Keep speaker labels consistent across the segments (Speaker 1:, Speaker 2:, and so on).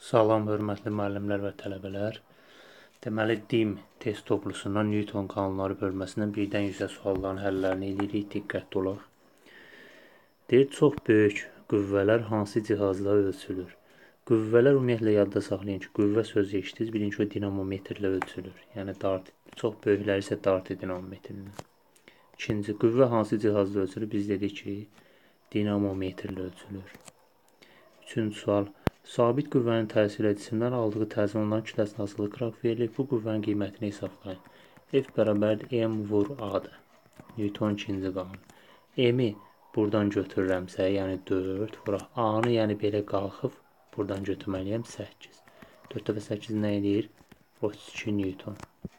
Speaker 1: Salam, hörmətli müəllimlər və tələbələr. Deməli, DİM test toplusundan Newton qanunları bölməsindən 1-dən 100-ə sualların həllərini edirik, diqqətli olaq. Deyir, çox böyük qüvvələr hansı cihazla ölçülür? Qüvvələr ümumiyyətlə yadda saxlayın ki, qüvvə sözü eşitdiniz, birinci o dinamometrlə ölçülür. Yəni, çox böyükləri isə dartı dinamometrlə. İkinci, qüvvə hansı cihazla ölçülür? Biz dedik ki, dinamometrlə ölçülür. Üçüncü sual. Sabit qüvvənin təsirlə cisimdən aldığı təsir onların kütləsinin asılı qraf verilir. Bu qüvvənin qiymətini hesablayın. F bərabərdir M vur A-dır. Newton ikinci qanun. M-i buradan götürürəmsə, yəni 4 vuraq. A-nı yəni belə qalxıb buradan götürməliyəm 8. 4 dəfə 8 nə edir? 32 Newton.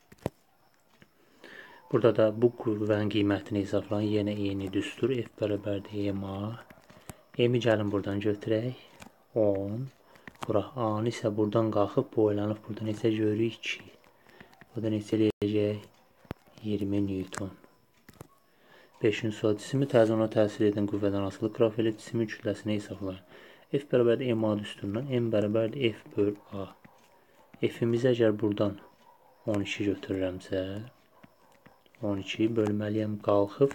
Speaker 1: Burada da bu qüvvənin qiymətini hesablayın. Yenə eyni düstur. F bərabərdir M-A. M-i gəlin buradan götürək. 10. Bura A-nı isə buradan qalxıb boylanıb burada neçə görürük? 2. O da neçə eləyəcək? 20 Newton. 5-ci sual. Cismi təzə ona təsir edən qüvvədən asılı qraf ilə cismin kütləsini hesablayın. F bərabərdir M-A düsturundan M bərabərdir F böl A. F-imizi əgər buradan 12 götürürəmsə 12 bölməliyəm qalxıb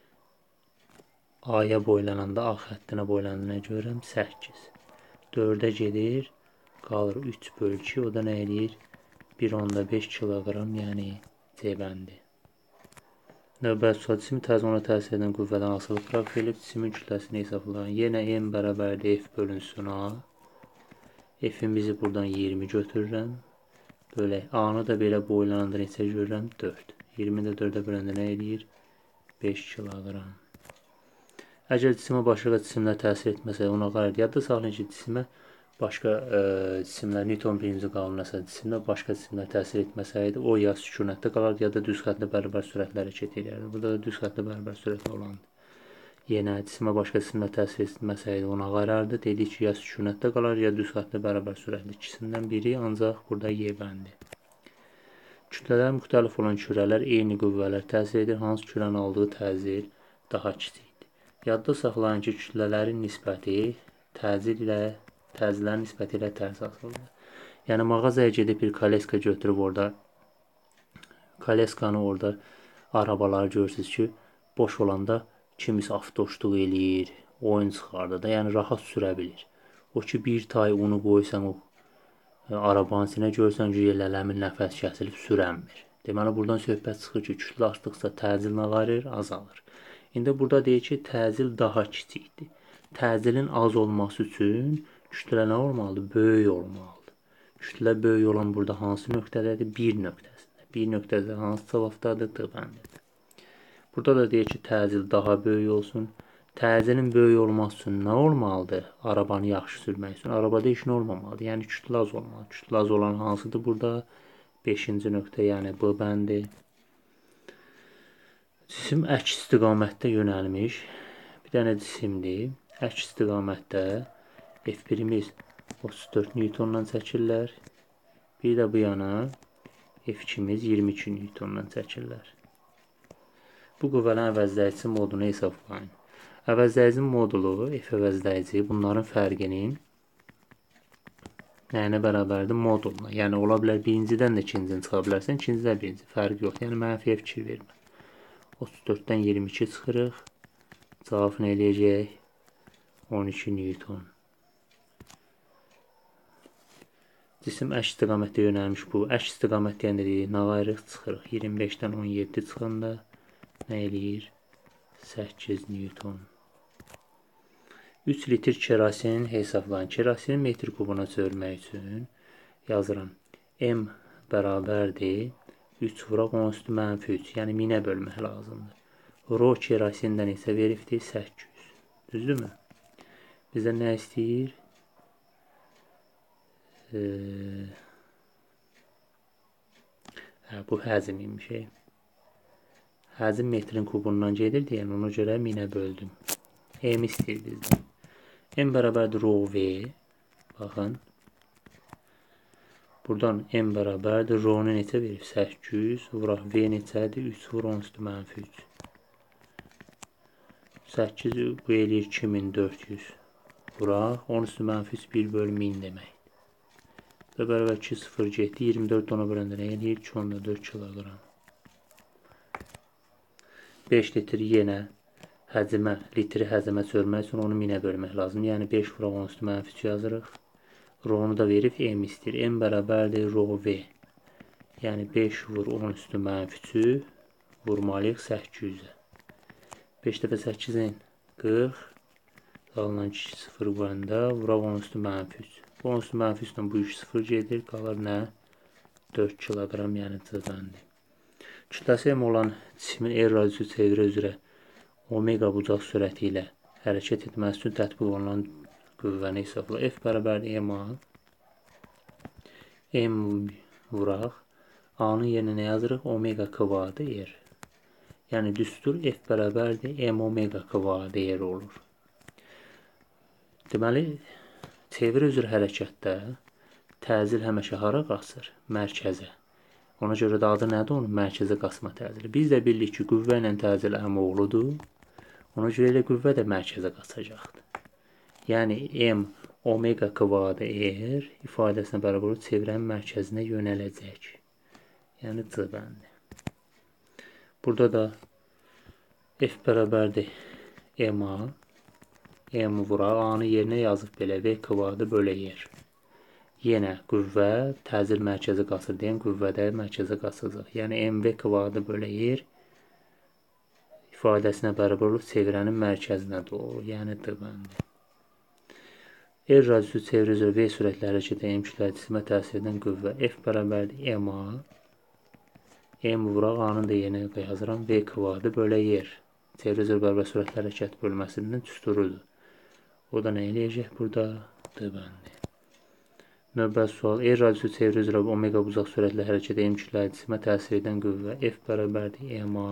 Speaker 1: A-ya boylananda A xəttinə boylandığına görürəm 8. 4-ə gedir, qalır 3 böl 2, o da nə edir? 1,5 kiloqram, yəni C bəndi. Növbəti sual, cismi təzə ona təsir edən qüvvədən asılı qraf edib, cismin kütləsini hesablayın. Yenə M bərabərdir F bölünsün A. F-imizi buradan 20 götürürəm. Bölək. A-nı da belə boylananda neçə görürəm? 4. 20 də 4-ə böləndə nə edir? 5 kiloqram. Əgər cisimə başqa cisimlər təsir etməsə, ona qarşı yadda saxlayın ki, cisimə başqa cisimlər, Newton birinci qanunu əsas cisimlər başqa cisimlər təsir etməsəydi, o ya sükunətdə qalardı, ya da düz xəttlə bərabər sürətlə hərəkət edirdi. Burada da düz xəttlə bərabər sürətlə olandı. Yenə cisimə başqa cisimlər təsir etməsəydi, ona qarardı. Dedik ki, ya sükunətdə qalar, ya düz xəttlə bərabər sürətli. İkisindən biri, ancaq burada Y bəndi. Kütlələr müxtəlif olan kürələr eyni qüvvələr təsir edir. Hansı kürənin aldığı təsir daha kiçikdir? Yadda saxlayın ki, kütlələrin nisbəti təzirlərin nisbəti ilə tərs asılıdır. Yəni, mağazaya gedib bir koleska götürüb orada, koleskanı orada arabaları görürsünüz ki, boş olanda kimisə avtoşluq eləyir, oyun çıxardır da, yəni rahat sürə bilir. O ki, bir tay unu qoysan o arabanın içinə görürsən ki, eləmin nəfəs kəsilib sürənmir. Deməli, buradan söhbət çıxır ki, kütlə artdıqca təcil nə varır? Azalır. İndi burada deyir ki, təcil daha kiçikdir. Təcilin az olması üçün kütlə nə olmalıdır? Böyük olmalıdır. Kütlə böyük olan burada hansı nöqtədədir? 1 nöqtəsində. 1 nöqtədə hansı cavabdadır? D bəndidir. Burada da deyir ki, təcil daha böyük olsun. Təcilin böyük olması üçün nə olmalıdır? Arabanı yaxşı sürmək üçün. Arabada heç nə olmamalıdır. Yəni, kütlə az olmalıdır. Kütlə az olan hansıdır burada? 5-ci nöqtə, yəni B bəndi. Cisim əks istiqamətdə yönəlmiş bir dənə cisimdir. Əks istiqamətdə F1-imiz 34 Newtondan çəkirlər. Bir də bu yana F2-miz 22 Newtondan çəkirlər. Bu qüvvələrin əvəzləyici modunu hesablayın. Əvəzləyici modulu, F əvəzləyici bunların fərqinin nəyinə bərabərdir? Moduluna. Yəni, ola bilər birincidən də ikincini çıxa bilərsən, ikincidən birinci. Fərq yox. Yəni, mənfiyə fikir vermə. 34-dən 22 çıxırıq. Cavab nə eləyəcək? 12 Newton. Cisim əks istiqamətdə yönəlmiş bu. Əks istiqamət deyəndə deyirik, nə ayırıq? Çıxırıq. 25-dən 17 çıxanda nə eləyir? 8 Newton. 3 litr kerasin hesablayın. Kerasinin metr kubuna çevirmək üçün yazıram. M bərabərdir 3 vuraq 10 üstü mənfi 3. Yəni, 1000-ə bölmək lazımdır. Rho kerasindən isə veribdir 800. Düzdürmü? Bizdə nə istəyir? Bu həzm imiş. Həzm metrin kubundan gedir deyən, ona görə 1000-ə böldüm. M istəyir bizdən. M bərabərdir rho V. Baxın. Buradan M bərabərdir. Rho-nu neçə verir? 800. Vuraq V neçədir? 3 vur 10 üstü mənfi 3. 8 bu eləyir 2400. Vuraq 10 üstü mənfi 3 1 bölü 1000 deməkdir. Və bərabər 2 0 getdi. 24 ona böləndə nə eləyir? 2,4 kiloqram. 5 litr yenə həcmə, litri həcmə çevirmək üçün onu 1000-ə bölmək lazım. Yəni 5 vuraq 10 üstü -3 yazırıq. Rho-nu da verib m istəyir. M bərabərdir rho v. Yəni 5 vur 10 üstü -3-ü vurmalıyıq 800-ə. 5 dəfə 8-in 40. Qalan 2 0 qoyanda vuraq 10 üstü -3. 10 üstü -3-dən bu 3 0 gedir. Qalır nə? 4 kiloqram, yəni cıvəndir. Kütləsi m olan cismin R radiusu çevrə üzrə omega bucaq sürəti ilə hərəkət etməsi üçün tətbiq olunan qüvvəni hesabla. F bərabərdir m-a. M vuraq. A-nın yerinə nə yazırıq? Omega kvadı R. Yəni düstur F bərabərdir m omega kvadı R olur. Deməli, çevrə üzrə hərəkətdə təcil həmişə hara qaçır? Mərkəzə. Ona görə də adı nədir onun? Mərkəzə qaçma təcili. Biz də bilirik ki, qüvvə ilə təcil əmoğludur. Ona görə elə qüvvə də mərkəzə qaçacaqdır. Yəni m omega kvadı R ifadəsinə bərabər olur çevrənin mərkəzinə yönələcək. Yəni C bəndi. Burada da F bərabərdir m-a. M vuraq. A-nı yerinə yazıb belə V kvadı bölə R. Yenə qüvvə təcil mərkəzə qaçır deyən qüvvədə mərkəzə qaçacaq. Yəni mv kvadı bölə R ifadəsinə bərabər olur çevrənin mərkəzinə doğru. Yəni D bəndi. R radiusu çevrə üzrə V sürətlə hərəkət edən kütləli cisimə təsir edən qüvvə F bərabərdir m-a. M vuraq. A-nın da yerinə yazıram. V kvadı bölə R. Çevrə üzrə bərabər sürətlə hərəkət bölməsinin düsturudur. O da nə eləyəcək burada? D bəndi. Növbəti sual. R radiusu çevrə üzrə omega bucaq sürətlə hərəkət edən kütləli cisimə təsir edən qüvvə F bərabərdir m-a.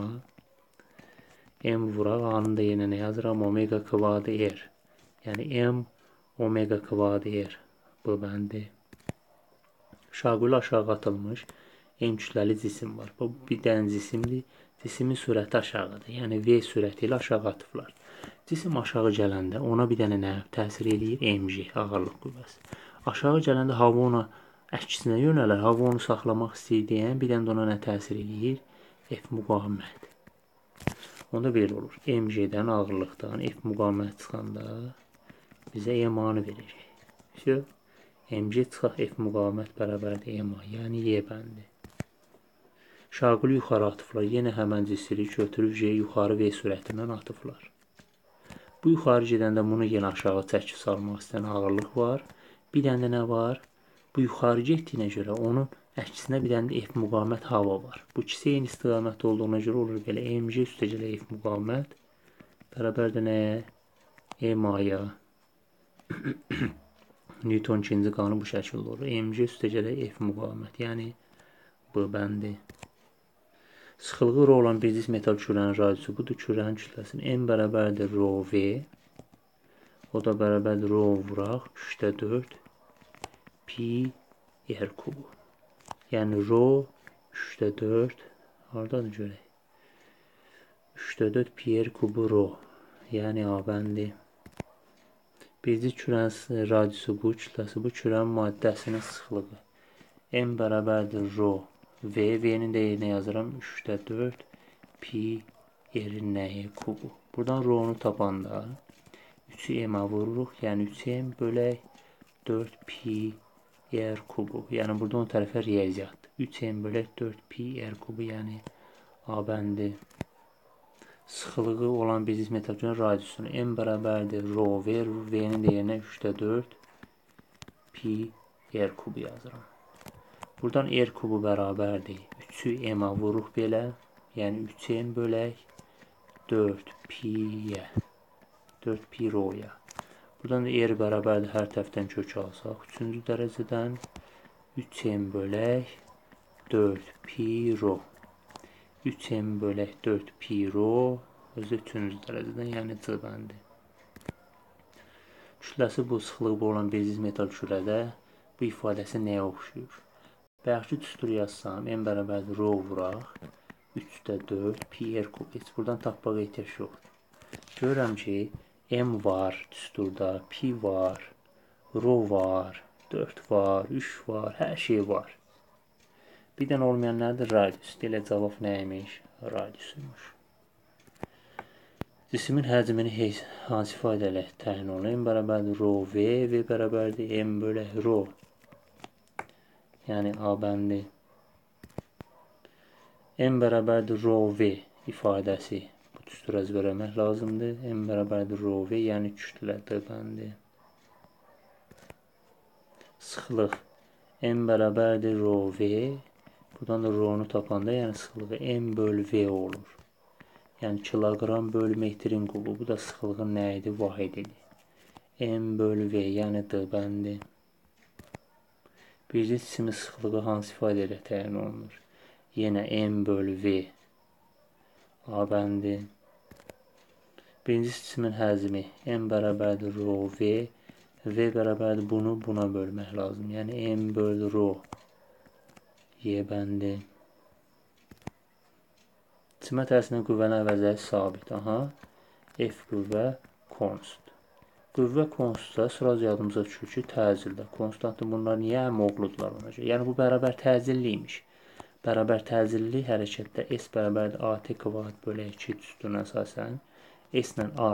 Speaker 1: M vuraq. A-nın da yerinə nə yazıram? Omega kvadı R. Yəni m omega kvadı R. Bu bəndi. Şaquli aşağı atılmış M kütləli cisim var. Bu bir dənə cisimdir. Cisimin sürəti aşağıdır. Yəni V sürəti ilə aşağı atıblar. Cisim aşağı gələndə ona bir dənə nə təsir eləyir? mg, ağırlıq qüvvəsi. Aşağı gələndə hava ona əksinə yönələr. Hava onu saxlamaq istəyir deyən bir dənə də ona nə təsir eləyir? F müqavimət. Onda belə olur. mg-dən ağırlıqdan F müqavimət çıxanda bizə m-a-nı verəcək. mg çıxaq F müqavimət bərabərdir m-a. Yəni Y bəndi. Şaquli yuxarı atıblar. Yenə həmən cisiri götürüb yuxarı V sürətindən atıblar. Bu yuxarı gedəndə bunu yenə aşağı çəkib salmaq istəyən ağırlıq var. Bir dənə də nə var? Bu yuxarı getdiyinə görə onun əksinə bir dənə də F müqavimət hava var. Bu ikisi eyni istiqamətdə olduğuna görə olur belə. mg üstəgələ F müqavimət bərabərdir nəyə? m-a-ya. Newton ikinci qanunu bu şəkildə olur. mg üstəgələ F müqavimət. Yəni bu bəndi. Sıxılığı rho olan bir cisim metal kürənin radiusu budur. Kürənin kütləsinin m bərabərdir rho v. O da bərabərdir rho vuraq 3/4 pi r kubu. Yəni rho 3/4 hardadır görək? 3/4 pi r kubu rho. Yəni A bəndi. Bircik kürənin radiusu bu, kütləsi bu, kürənin maddəsinin sıxlığı m bərabərdir rho v. V-nin də yerinə yazıram 3/4 pi r-in nəyi? Kubu. Buradan rho-nu tapanda 3-ü m-a vururuq. Yəni 3m bölək 4 pi r kubu. Yəni burada o tərəfə riyaziyyatdır. 3m bölək 4 pi r kubu. Yəni A bəndi. Sıxılığı olan bir cisim metal kürənin radiusunu m bərabərdir rho v. V-nin də yerinə 3/4 pi r kubu yazıram. Buradan r kubu bərabərdir. 3-ü m-a vururuq belə. Yəni 3m bölək 4 pi-yə. 4 pi rho-ya. Buradan da r bərabərdir. Hər tərəfdən kök alsaq. 3-cü dərəcədən 3m bölək 4 pi rho. 3m bölək 4 pi rho. Özü 3-cü dərəcədən. Yəni C bəndi. Kütləsi bu, sıxlığı bu olan bir cisim metal kürədə bu ifadəsi nəyə oxşuyur? Bayaqki düsturu yazsam, m bərabərdir rho vuraq 3/4 pi r kub. Heç buradan tapmağa ehtiyac yoxdur. Görürəm ki, m var düsturda, pi var, rho var. 4 var, 3 var, hər şey var. Bir dənə olmayan nədir? Radius. Elə cavab nəymiş? Radiusuymuş. Cismin həcmini hansı ifadə ilə təyin olunur? M bərabərdir rho V, V bərabərdir M bölü rho. Yəni A bəndi. M bərabərdir rho V ifadəsi. Bu düstur əzbərləmək lazımdır. M bərabərdir rho V, yəni kütlə D bəndi. Sıxlıq. M bərabərdir rho V. Buradan da rho-nu tapanda, yəni sıxlığı M bölü V olur. Yəni kiloqram bölü metrin kubu. Bu da sıxlığın nə idi? Vahididir. M bölü V, yəni D bəndi. Birinci cismin sıxlığı hansı ifadə ilə təyin olunur? Yenə M bölü V. A bəndi. Birinci cismin həcmi M bərabərdir rho V. V bərabərdir bunu buna bölmək lazım. Yəni M bölü rho. Y bəndi. Cisimə təsirinin qüvvənin əvəzləri sabit. Aha. F qüvvə konst. Qüvvə konstda sırası yadımıza düşür ki, təcildə. Konstantlı bunlar niyə əmoğludular ona görə? Yəni bu bərabər təcilliymiş. Bərabər təcilli hərəkətdə S bərabərdir AT kvadrat bölü 2 düsturuna əsasən S ilə A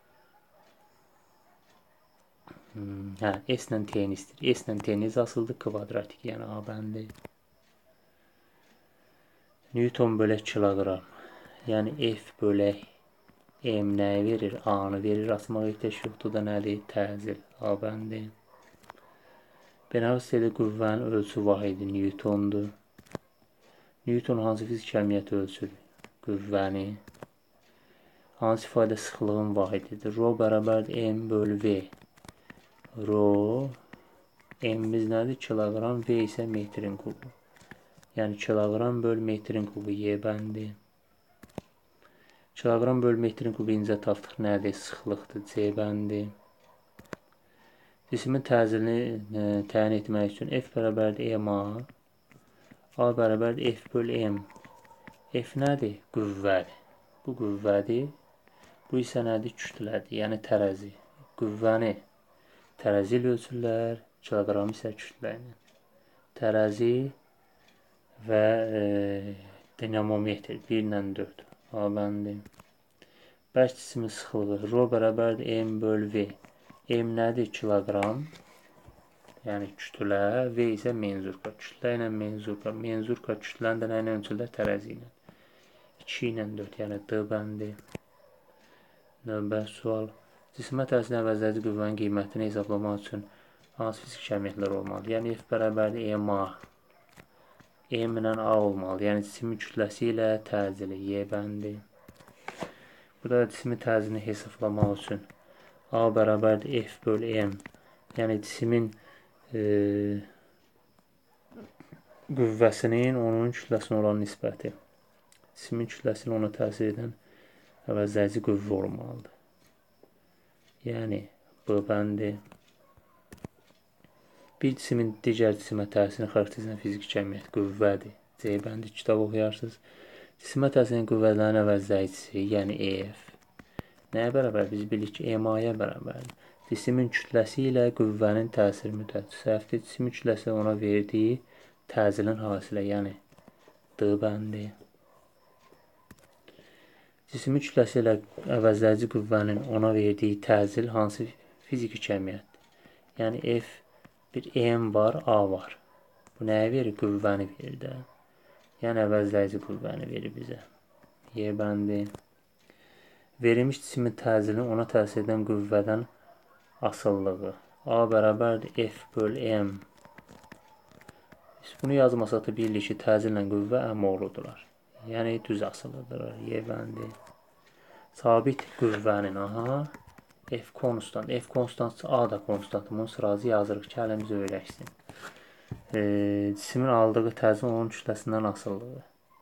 Speaker 1: S ilə T-ni istəyir. S ilə T-ni asıldır kvadratik, yəni A bəndi. Newton bölək kiloqram. Yəni F bölək M nəyi verir? A-nı verir. Asmağa ehtiyac yoxdur da nədir? Təcil. A bəndi. Beynəlxalq sistemdə qüvvənin ölçü vahidi Newtondur. Newton hansı fizik əməliyyatı ölçür? Qüvvəni. Hansı ifadə sıxlığın vahididir? Rho bərabərdir M bölü V. Rho M-imiz nədir? Kiloqram, V isə metrin kubu. Yəni kiloqram bölü metrin kubu Y bəndi. Kiloqram bölü metrin kubu incə tapdıq nədir? Sıxlıqdır. C bəndi. Cismin təcilini təyin etmək üçün F bərabərdir MA. A bərabərdir F bölü M. F nədir? Qüvvədir. Bu qüvvədir. Bu isə nədir? Kütlədir. Yəni tərəzi. Qüvvəni tərəzi ilə ölçürlər. Kiloqram isə kütlə ilə. Tərəzi və dinamometr 1 ilə 4. A bəndi. Bərk cismin sıxlığı Rho bərabərdir M bölü V. M nədir? Kiloqram. Yəni kütlə. V isə menzurka. Kütlə ilə menzurka. Menzurka kütləni də nə ilə ölçürlər? Tərəzi ilə. 2 ilə 4. Yəni D bəndi. Növbəti sual. Cismə təsirin əvəzlədici qüvvənin qiymətini hesablamaq üçün hansı fiziki əməliyyatlar olmalı? Yəni F bərabərdir MA. M ilə A olmalı. Yəni cismin kütləsi ilə təcili. Y bəndi. Burada cismin təcilini hesablamaq üçün A bərabərdir F bölü M. Yəni cismin qüvvəsinin onun kütləsinə olan nisbəti. Cismin kütləsini ona təsir edən əvəzlədici qüvvə olmalıdır. Yəni B bəndi. Bir cismin digər cisimə təsirini xarakterizə edən fiziki əməliyyat qüvvədir. C bəndi kitab oxuyarsınız. Cisimə təsirin qüvvələrin əvəzləyicisi, yəni EF. Nəyə bərabər? Biz bilirik ki, MA-ya bərabərdir. Cismin kütləsi ilə qüvvənin təsir müddəti. Səhvdir, cismin kütləsi ona verdiyi təcilin hasilə, yəni D bəndi. Cismin kütləsi ilə əvəzləyici qüvvənin ona verdiyi təcil hansı fiziki əməliyyatdır? Yəni F bir M var, A var. Bu nəyə verir? Qüvvəni verir də. Yəni əvəzləyici qüvvəni verir bizə. Y bəndi. Verilmiş cismin təcilini ona təsir edən qüvvədən asıllığı. A bərabərdir F bölü M. Biz bunu yazmasaq da bilirik ki, təcillə qüvvə əmoğludular. Yəni düz asılıdırlar. Y bəndi. Sabit qüvvənin, F konstant. F konstantsa A da konstant. Bunu sırası yazırıq ki, əlimiz öyrəşsin. Cismin aldığı təcil onun kütləsindən asıllığı.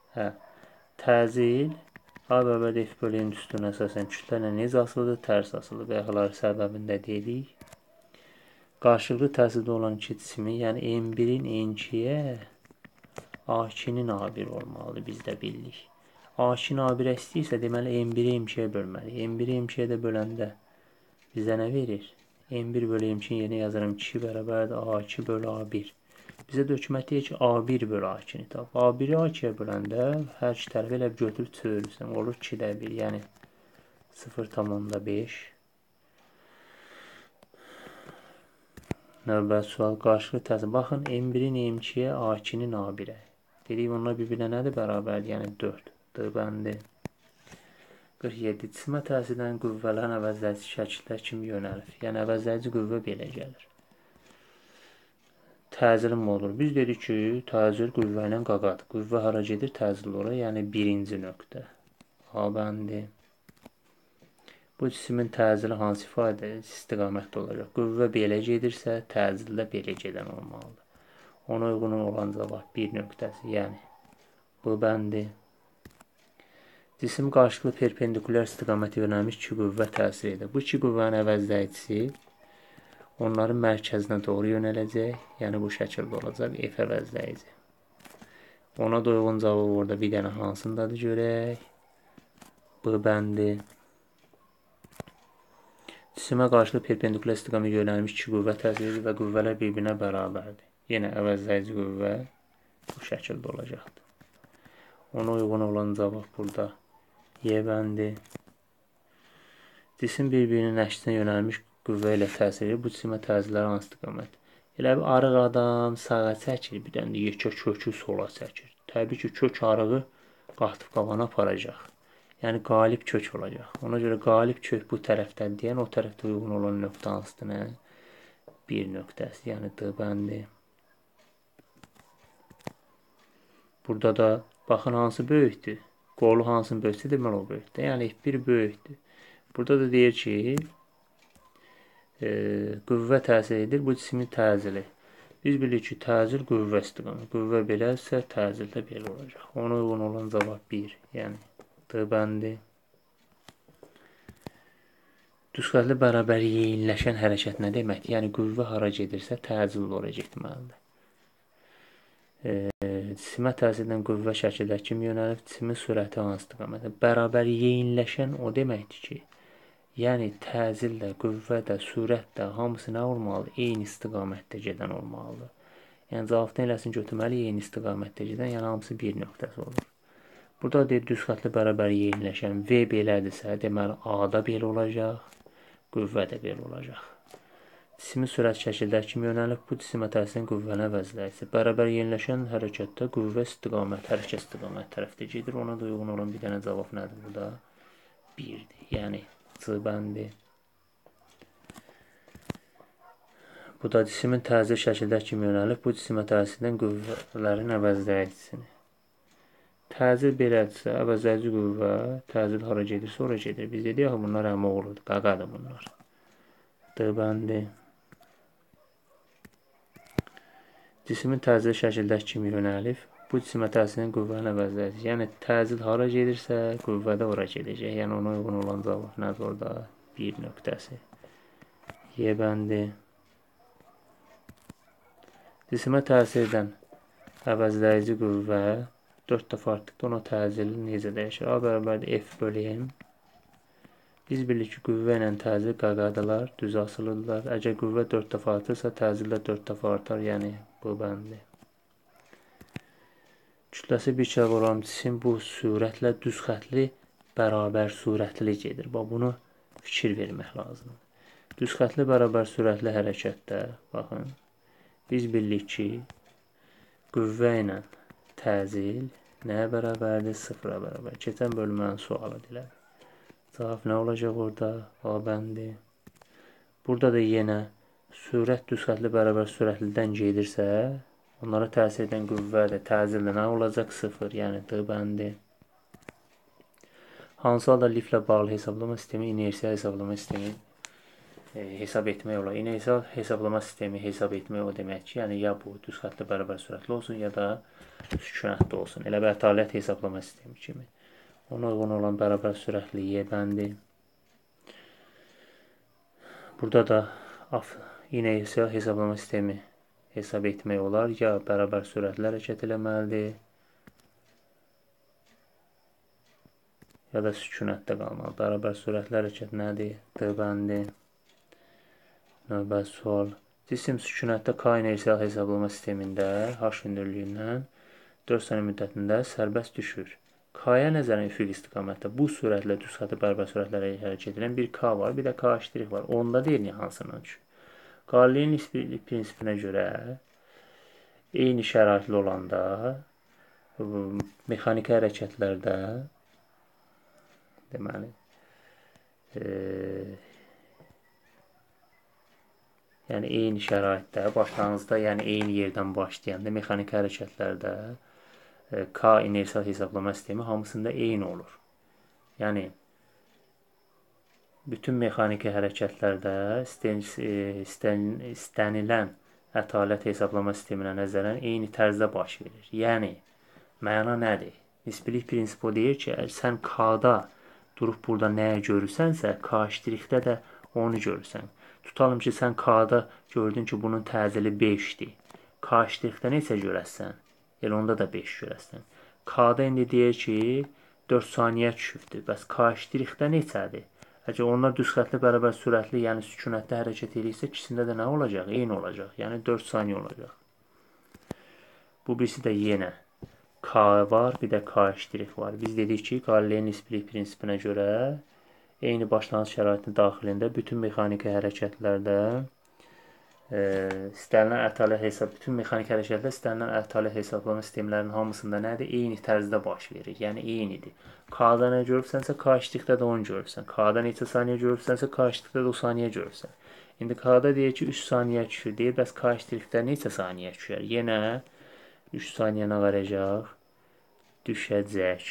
Speaker 1: Təcil A bərabərdir F bölü M düsturuna əsasən kütlə ilə necə asılıdır? Tərs asılıdır. Bayaqlar səbəbində dedik. Qarşılıqlı təsirdə olan iki cismi, yəni M1-in N2-yə A2-nin A1 olmalıdır, biz də bilirik. A2-nin A1-ə istəyirsə, deməli M1-i M2-yə bölməli. M1-i M2-yə də böləndə bizə nə verir? M1 bölü M2 yeni yazarım. 2 bərabərdir A2 bölü A1. Bizə dökmət deyir ki, A1 bölü A2-ni tap. A1-i A2-yə böləndə hər iki tərəfi elə götürüb çevirirsən. Olur 2-də 1, yəni 0,5. Növbəti sual qarşılıqlı təsir. Baxın, M1-in M2-yə, A2-nin A1-ə. Dedik, onlar bir-birinə nədir bərabərdir? Yəni 4. D bəndi. 47. Cisimə təsir edən qüvvələrin əvəzləyici şəkillər kimi yönəlir. Yəni, əvəzləyici qüvvə belə gəlir. Təcilin modulu. Biz dedik ki, təcil qüvvə ilə qaqadır. Qüvvə hara gedir? Təcil ora. Yəni, birinci nöqtə. A bəndi. Bu cismin təcili hansı ifadə istiqamətdə olacaq? Qüvvə belə gedirsə, təcil də belə gedən olmalıdır. Ona uyğun olan cavab bir nöqtəsi. Yəni, bu bəndi. Cisim qarşılıqlı perpendikulyar istiqamətə yönəlmiş iki qüvvə təsir edir. Bu iki qüvvənin əvəzləyicisi onların mərkəzinə doğru yönələcək. Yəni, bu şəkildə olacaq. F əvəzləyici. Ona da uyğun cavab orada bir dənə hansındadır görək. B bəndi. Cisimə qarşılıqlı perpendikulyar istiqamətə yönəlmiş iki qüvvə təsir edir və qüvvələr bir-birinə bərabərdir. Yenə əvəzləyici qüvvə bu şəkildə olacaqdır. Ona uyğun olan cavab burada. Y bəndi. Cisim bir-birinin əksinə yönəlmiş qüvvə ilə təsir edir. Bu cisimə təsirlər hansı istiqamət? Elə bir arıq adam sağa çəkir, bir dənə də yekə kökü sola çəkir. Təbii ki, kök arığı qatıb qabana aparacaq. Yəni, qalib kök olacaq. Ona görə qalib kök bu tərəfdən deyən, o tərəfdə uyğun olan nöqtə hansıdır, nə? Bir nöqtəsi, yəni D bəndi. Burada da baxın, hansı böyükdür? Qolu hansının böyükdür? Deməli, o böyükdür. Yəni, F1 böyükdür. Burada da deyir ki, qüvvə təsir edir, bu cismin təcili. Biz bilirik ki, təcil qüvvə istiqamət. Qüvvə beləsə, təcil də belə olacaq. Ona uyğun olan cavab 1. Yəni, D bəndi. Düzxətli bərabər yeyinləşən hərəkət nə deməkdir? Yəni, qüvvə hara gedirsə, təcil ora getməlidir. Cisimə təsir edən qüvvə şəkillər kimi yönəlib, cisimin sürəti hansı istiqamətdə? Bərabər yeyinləşən o deməkdir ki, yəni təcil də, qüvvə də, sürət də hamısı nə olmalıdır? Eyni istiqamətdə gedən olmalıdır. Yəni cavabdan eləsin götürməli eyni istiqamətdə gedən, yəni hamısı bir nöqtəsi olur. Burada deyir, düz xətli bərabər yeyinləşən V belədirsə, deməli A-da belə olacaq, qüvvə də belə olacaq. Cisimin sürət şəkillər kimi yönəlib, bu cisimə təsir edən qüvvənin əvəzləyicisi. Bərabər yeniləşən hərəkətdə qüvvə istiqamət, hərəkət istiqamət tərəfdə gedir. Ona da uyğun olan bir dənə cavab nədir burada? 1-dir. Yəni, C bəndi. Bu da cisimin təsir şəkillər kimi yönəlib, bu cisimə təsir edən qüvvələrin əvəzləyicisini. Təcil belədirsə, əvəzləyici qüvvə, təcil hara gedirsə, ora gedir. Biz dedik, bunlar əmoğludur, qaqadır bunlar. D bəndi. Cisimin təcil şəkillər kimi yönəlib, bu cisimə təsir edən qüvvənin əvəzləyicisi. Yəni, təcil hara gedirsə, qüvvə də ora gedəcək. Yəni, ona uyğun olan cavab nədir orada? Bir nöqtəsi. Y bəndi. Cisimə təsir edən əvəzləyici qüvvə 4 dəfə artdıqda ona təcili necə dəyişir? A bərabərdir F bölü M. Biz bilirik ki, qüvvə ilə təcil qaqadırlar, düz asılıdırlar. Əgər qüvvə 4 dəfə artırsa, təcil də 4 dəfə artar, yəni bu bəndi. Kütləsi bir kərə olan cisim bu sürətlə düz xətli bərabər sürətli gedir. Bunu fikir vermək lazımdır. Düz xətli bərabər sürətli hərəkətdə, baxın, biz bilirik ki, qüvvə ilə təcil nəyə bərabərdir? 0-a bərabər. Keçən bölmənin sualı dilədir. Cavab nə olacaq orada? A bəndi. Burada da yenə sürət düz xətli bərabər sürətlidən gedirsə, onlara təsir edən qüvvə də təcildə nə olacaq? 0, yəni D bəndi. Hansı halda liflə bağlı hesablama sistemi inersiya hesablama sistemi hesab etmək olar? İnersiya hesablama sistemi hesab etmək o demək ki, yəni ya bu düz xətli bərabər sürətli olsun, ya da sükunətli olsun. Elə bir ətaliyyət hesablama sistemi kimi. Ona uyğun olan bərabər sürətli Y bəndi. Burada da inersiya hesablama sistemi hesab etmək olar. Ya bərabər sürətlə hərəkət eləməlidir, ya da sükunətdə qalmalı. Bərabər sürətlə hərəkət nədir? D bəndi. Növbəti sual. Cisim sükunətdə K inersial hesablama sistemində H hündürlüyündən 4 saniyə müddətində sərbəst düşür. K-ya nəzərən üfüq istiqamətdə bu sürətlə düz xətti bərabər sürətlərə hərəkət edən bir K var, bir də K ştirik var. Onda deyil hansından düşür. Qalilənin nisbilik prinsipinə görə eyni şəraitli olanda mexaniki hərəkətlərdə deməli yəni eyni şəraitdə, başlanğıcda, yəni eyni yerdən başlayanda mexaniki hərəkətlərdə K inersial hesablama sistemi hamısında eyni olur. Yəni bütün mexaniki hərəkətlərdə istənilən ətalət hesablama sisteminə nəzərən eyni tərzdə baş verir. Yəni məna nədir? Nisbilik prinsipi o deyir ki, sən K-da durub burada nəyi görürsənsə, K ştrixdə də onu görürsən. Tutalım ki, sən K-da gördün ki, bunun təcili 5-dir. K ştrixdə neçə görəsən? Elə onda da 5 görəsən. K-da indi deyir ki, 4 saniyə düşübdür. Bəs K ştrixdə neçədir? Əgər onlar düz xəttli bərabər sürətli, yəni sükunətdə hərəkət edirsə, ikisində də nə olacaq? Eyni olacaq. Yəni 4 saniyə olacaq. Bu birisi də yenə K var, bir də K ştrix var. Biz dedik ki, Qalilənin nisbilik prinsipinə görə eyni başlanğıc şəraitinin daxilində bütün mexaniki hərəkətlərdə bütün mexaniki hərəkətlər istənilən ətalət hesablama sistemlərinin hamısında nədir? Eyni tərzdə baş verir. Yəni eynidir. K-da nə görürsənsə, K ştrixdə də onu görürsən. K-da neçə saniyə görürsənsə, K ştrixdə də o saniyə görürsən. İndi K-da deyir ki, 3 saniyə düşür. Deyir, bəs K ştrixdə neçə saniyə düşər? Yenə 3 saniyə nə varacaq? Düşəcək.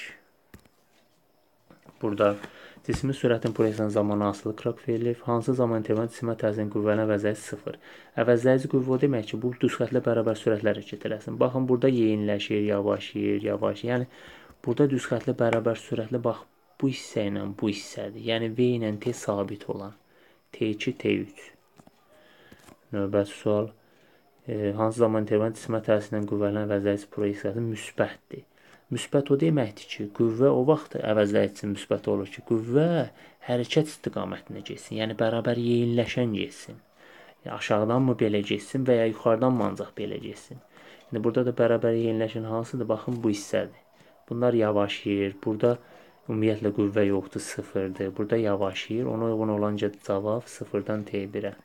Speaker 1: Burada cismin sürətin proyeksiyon zamanı asılı qraf verilir. Hansı zaman intervalında cisimə təsirin qüvvənin əvəzləyici 0. Əvəzləyici qüvvə o demək ki, bu düz xəttlə bərabər sürətlə hərəkət eləsin. Baxın, burada yeyinləşir, yavaşlayır, yavaşlayır. Yəni burada düz xəttlə bərabər sürətlə bax bu hissə ilə bu hissədir. Yəni V ilə T sabit olan. T2, T3. Növbəti sual. Hansı zaman intervalında cisimə təsirin qüvvənin əvəzləyici proyeksiyası müsbətdir. Müsbət o deməkdir ki, qüvvə o vaxt əvəzləyici müsbət olur ki, qüvvə hərəkət istiqamətinə getsin. Yəni bərabər yeyinləşən getsin. Aşağıdan mı belə getsin və ya yuxarıdan mı ancaq belə getsin. İndi burada da bərabər yeyinləşən hansıdır? Baxın, bu hissədir. Bunlar yavaşlayır. Burada ümumiyyətlə qüvvə yoxdur, 0-dır. Burada yavaşlayır. Ona uyğun olanca cavab 0-dan T1-ə.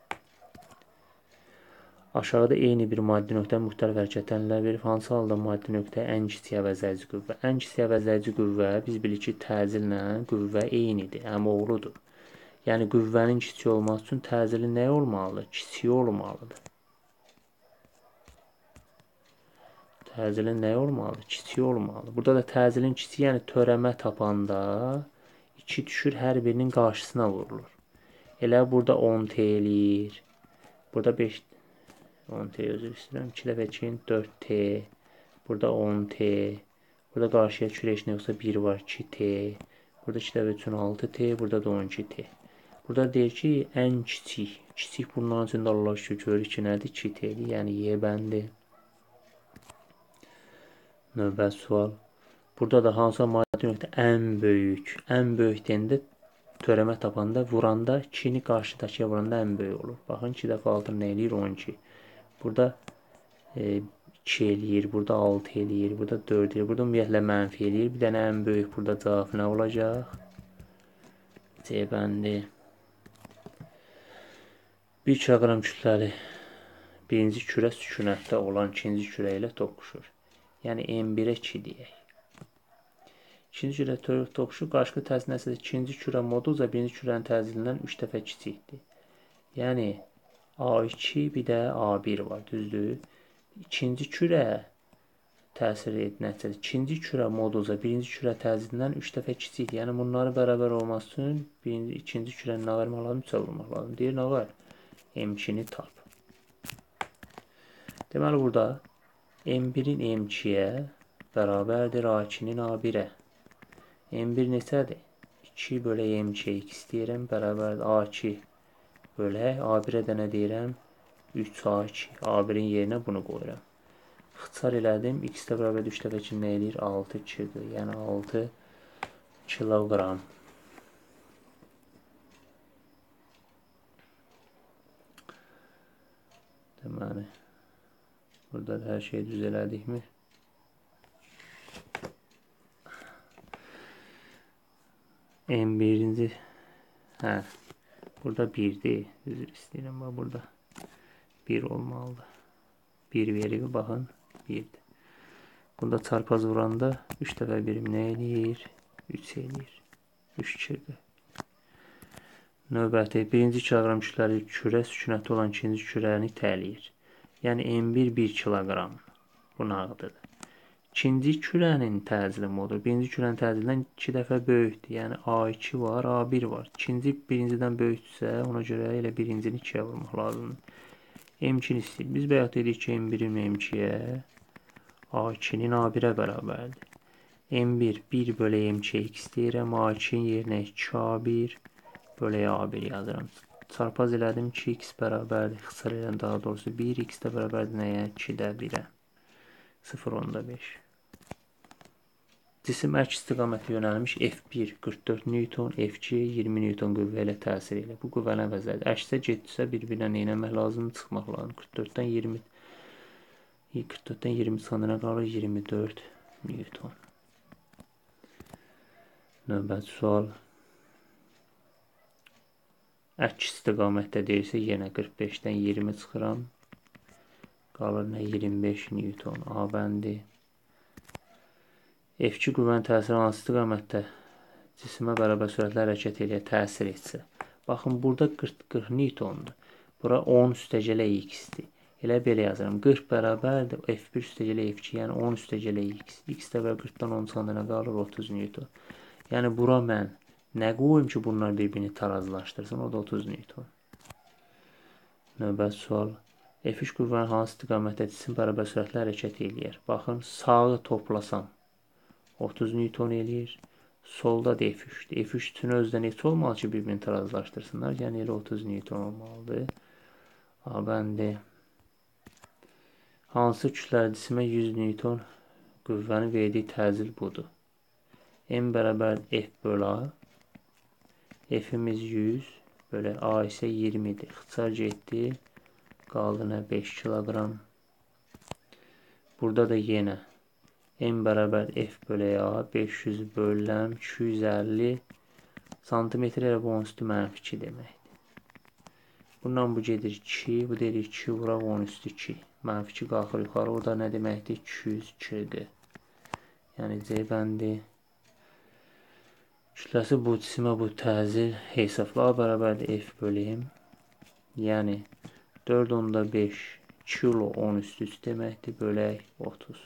Speaker 1: Aşağıda eyni bir maddi nöqtə müxtəlif hərəkətlərlə verir. Hansı halda maddi nöqtə ən kiçik əvəzləyici qüvvə? Ən kiçik əvəzləyici qüvvə biz bilirik ki, təcillə qüvvə eynidir, əmoğludur. Yəni qüvvənin kiçik olması üçün təcili nə olmalıdır? Kiçik olmalıdır. Təcilin nə olmalıdır? Kiçik olmalıdır. Burada da təcilin kiçik, yəni törəmə tapanda 2 düşür, hər birinin qarşısına vurulur. Elə burada 10T eləyir. Burada 5 10T özür istəyirəm. 2 dəfə 2, 4T. Burada 10T. Burada qarşıya küreç nə yoxsa 1 var, 2T. Burada 2 dəfə 3, 6T. Burada da 12T. Burada deyir ki, ən kiçik. Kiçik bunların içində Allah şükür görürük ki, nədir? 2T-dir. Yəni Y bəndi. Növbəti sual. Burada da hansı maddi nöqtə ən böyük? Ən böyük deyəndə törəmə tapanda, vuranda 2-ni qarşıdakıya vuranda ən böyük olur. Baxın, 2 dəfə 6 nə eləyir? 12. Burada 2 eləyir, burada 6 eləyir, burada 4 eləyir, burada ümumiyyətlə mənfi eləyir. Bir dənə ən böyük burada cavab nə olacaq? C bəndi. 1 kiloqram kütləli birinci kürə sükunətdə olan ikinci kürə ilə toqquşur. Yəni M1-ə 2 deyək. İkinci kürə toqquşur, qarşılıqlı təsir nəticəsində ikinci kürə modulca birinci kürənin təsirindən 3 dəfə kiçikdir. Yəni A2 bir də A1 var, düzdür? İkinci kürə təsir nəticədə ikinci kürə modulca birinci kürə təsirindən 3 dəfə kiçikdir. Yəni bunların bərabər olması üçün ikinci kürəni nə vermək lazım? 3-ə vurmaq lazım. Deyir, nə var? M2-ni tap. Deməli, burada M1-in M2-yə bərabərdir A2-nin A1-ə. M1 neçədir? 2 bölək M2-yə x deyirəm, bərabərdir A2 bölək A1-ə də nə deyirəm? 3A2. A1-in yerinə bunu qoyuram. İxtisar elədim. X-də bərabər 3 dəfə 2 nə eləyir? 6 kg. Yəni 6 kiloqram. Deməli, burada da hər şey düz elədikmi? M1-ci, hə, burada 1-dir. Üzr istəyirəm, bax burada 1 olmalıdır. 1 verir, baxın, 1-dir. Bunda çarpaz vuranda 3 dəfə birim nə eləyir? 3 eləyir. 3 çıxdı. Növbəti, birinci kiloqram kütləli kürə sükunəti olan ikinci kürəni təliyir. Yəni M1 1 kiloqram. Bu nağdıdır. İkinci kürənin təcili modu. Birinci kürənin təcilindən 2 dəfə böyükdür. Yəni A2 var, A1 var. İkinci birincidən böyükdürsə, ona görə elə birincini 2-yə vurmaq lazımdır. M2-ni istəyir. Biz bayaq dedik ki, M1-in M2-yə, A2-nin A1-ə bərabərdir. M1 1 bölü M2 x deyirəm. A2-nin yerinə 2A1 bölü A1 yazıram. Çarpaz elədim ki, x bərabərdir. İxtisar edən daha doğrusu 1, x də bərabərdir nəyə? 2-də 1-ə. 0.5. Cisim əks istiqamətə yönəlmiş F1 44 Newton, F2 20 Newton qüvvə ilə təsir ilə. Bu qüvvəni əvəzlədir. Əksə getdirsə bir-birinə neynəmək lazımdır? Çıxmaq lazımdır. 44-dən 20 çıxanda qalır 24 Newton. Növbəti sual. Əks istiqamətdə deyirsə, yenə 45-dən 20 çıxıram. Qalır nə? 25 Newton. A bəndi. F2 qüvvənin təsiri hansı istiqamətdə cisimə bərabər sürətlə hərəkət eləyə təsir etsə. Baxın, burada 40 Newtondur. Bura 10 üstəgələ x-dir. Elə belə yazıram. 40 bərabərdir F1 üstəgələ F2, yəni 10 üstəgələ x. X də 40-dan 10 çıxanda nə qalır? 30 Newton. Yəni bura mən nə qoyum ki, bunlar bir-birini tarazlaşdırsın? O da 30 Newton. Növbəti sual. F3 qüvvənin hansı istiqamətdə cisim bərabər sürətlə hərəkət eləyər? Baxın, sağı toplasam 30 Newton eləyir. Solda da F3'dir. F3 üçün özdə neçə olmalı ki, bir-birini tarazlaşdırsınlar? Yəni elə 30 Newton olmalıdır. A bəndi. Hansı kütləli cisimə 100 Newton qüvvəni verdiyi təcil budur? M bərabər F bölü A. F-imiz 100 bölü A isə 20'dir. İxtisar getdi. Qaldı nə? 5 kiloqram. Burada da yenə M bərabər F bölü A 500 bölüləm 250 santimetr elə bu üstü mənfi 2 deməkdir. Bundan bu gedir 2, bu deyir 2 vuraq 10 üstü 2. Mənfi 2 qalxır yuxarı, o da nə deməkdir? 220. Yəni C bəndi. Kütləsi bu cisimə bu təcil hesabla A bərabərdir F bölü M. Yəni 4.5 kilo 10 üstü 3 deməkdir, bölək 30.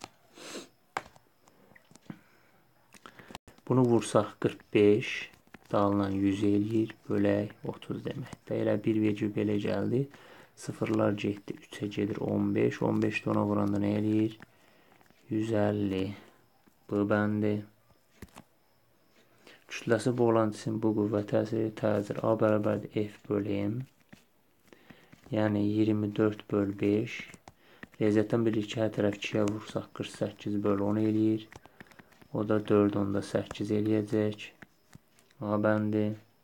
Speaker 1: Bunu vursaq 45, dalınan 100 eləyir, bölək 30 deməkdir. Elə 1 belə gəldi, sıfırlar getdi, 3-ə gedir 15, 15 də ona vuranda nə eləyir? 150, bu bəndi. Kütləsi bu olan cisim bu qüvvə təsiri təcil A bərabərdir F bölü M. Yəni 24 bölü 5. Riyaziyyatdan bilir ki, hər tərəf 2-yə vursaq 48 bölü 10 eləyir. O da 4.8 eləyəcək. A bəndi.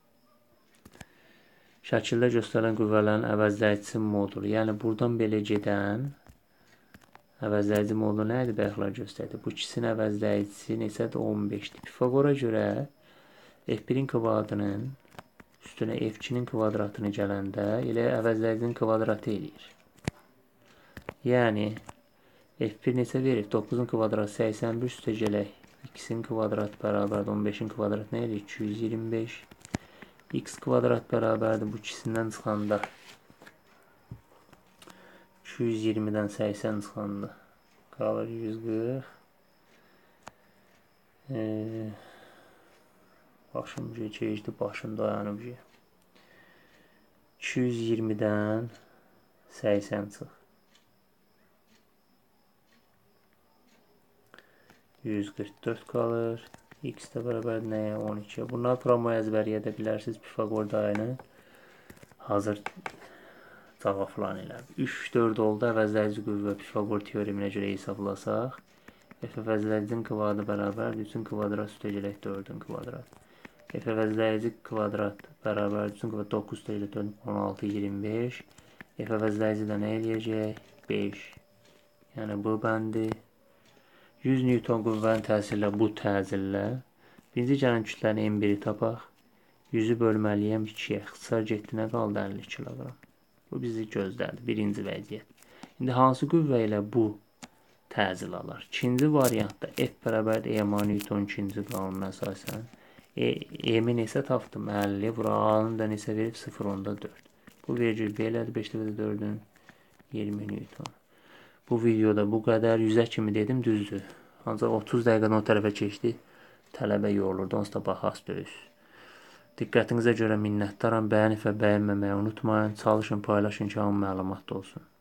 Speaker 1: Şəkildə göstərilən qüvvələrin əvəzləyicisi modulu. Yəni buradan belə gedən əvəzləyici modulu nə idi? Bayaqlar göstərdi. Bu ikisinin əvəzləyicisi neçədir? 15'dir. Pifagora görə F1-in kvadratının üstünə F2-nin kvadratını gələndə elə əvəzləyicinin kvadratı eləyir. Yəni F1 neçə verir? 9'un kvadratı 81 üstə gələk. X-in kvadrat bərabərdir 15'in kvadrat nə eləyir? 225. X kvadrat bərabərdir bu ikisindən çıxanda 220-dən 80 çıxanda qalır 140. Başım keçdi, başım dayanıb. 220-dən 80 çıx. 144 qalır. X də bərabər nəyə? 12. Bunlar promoya əzbəriyə edə bilərsiniz. Pifagor dayını hazır cavablarını elə. 3-4 oldu. Əvəzləyici qüvvə Pifagor teoreminə görə hesablasaq. F əvəzləyicinin kvadradı bərabər 3-ün kvadrat üstə gələk 4-ün kvadrat. F əvəzləyici kvadrat bərabər 3-ün kvadrat 9 üstə gələk 4, 16, 25. F əvəzləyici də nə eləyəcək? 5. Yəni bu bəndi 100 Newton qüvvənin təsirlə bu təcillə birinci gələn kütlənin M1-i tapaq. 100-ü bölməliyəm 2-yə. İxtisar getdi, nə qaldı? 50 kiloqram. Bu bizi gözlədi. Birinci vəziyyət. İndi hansı qüvvə ilə bu təcil alır? İkinci variantda F bərabərdir EMA Newton ikinci qanununa əsasən. E-mi neçə tapdım? 50. Bura A-nın da neçə verib? 0.4. Bu vergül belədir. 5/4-ün 20 Newton. Bu videoda bu qədər. 100-ə kimi dedim, düzdür. Ancaq 30 dəqiqədən o tərəfə keçdi. Tələbə yorulurdu. Onsuz da baxas döyüş. Diqqətinizə görə minnətdaram. Bəyənib və bəyənməməyi unutmayın. Çalışın, paylaşın ki, hamı məlumatda olsun.